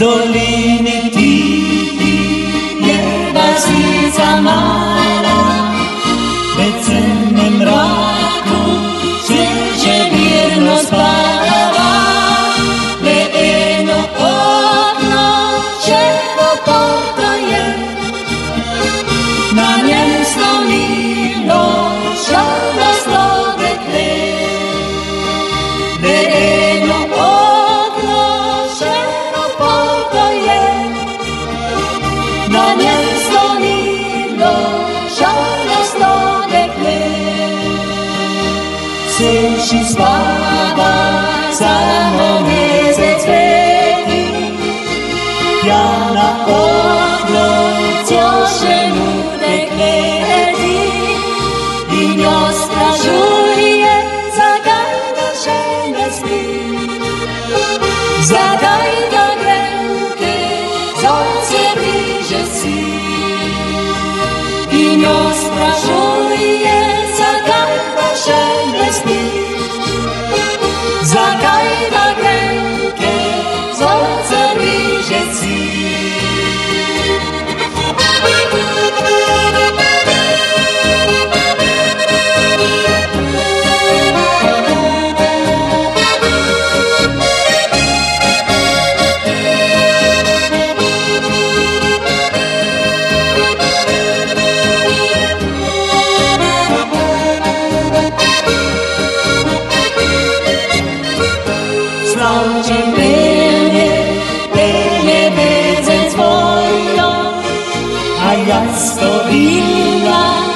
doliny tichých jedna síca mála, ve cenném mráku že vierno spáva, ve jedno okno, červo porto je, na něm sloní noc, na slove kle. Ve jedno okno, červo porto je, na něm sloní noc, na slove kle. Suši spáva, samo měsíc světí, já na okno těšenu dekledí, i mě stražuje, zakaj naše nespí, zakaj na grenky, zonce blíže si, i mě stražuje, zakaj naše nespí, zakaj na grenky, zonce blíže si. Sloužím pevně vězen svojou a já stojím